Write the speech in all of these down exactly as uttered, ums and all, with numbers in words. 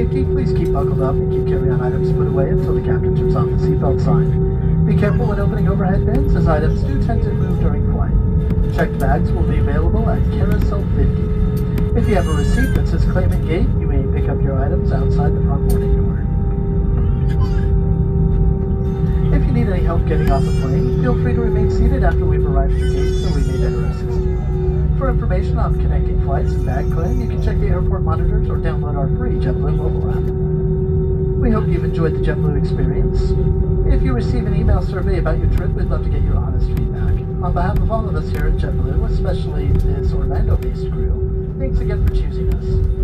safety, please keep buckled up and keep carry-on items put away until the captain turns off the seatbelt sign. Be careful when opening overhead bins, as items do tend to move during flight. Checked bags will be available at Carousel fifty. If you have a receipt that says Claimant Gate, you may pick up your items outside the front boarding door. If you need any help getting off the plane, feel free to remain seated after we've arrived at the gate so we may better assist you. For information on connecting flights and bag claim, you can check the airport monitors or download our free JetBlue mobile app. We hope you've enjoyed the JetBlue experience. If you receive an email survey about your trip, we'd love to get your honest feedback. On behalf of all of us here at JetBlue, especially this Orlando-based crew, thanks again for choosing us.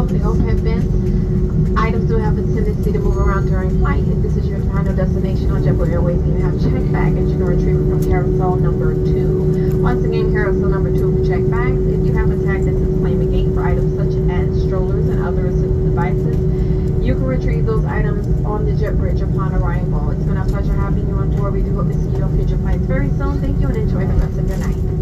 hopefully hope have been. Items do have a tendency to move around during flight. If this is your final destination on JetBlue Airways and you have checked baggage, you can retrieve it from carousel number two. Once again, carousel number two for checked bags. If you have a tag that says claim a gate for items such as strollers and other assistive devices, you can retrieve those items on the jet bridge upon arrival. It's been a pleasure having you on board. We do hope to see you on future flights very soon. Thank you and enjoy the rest of your night.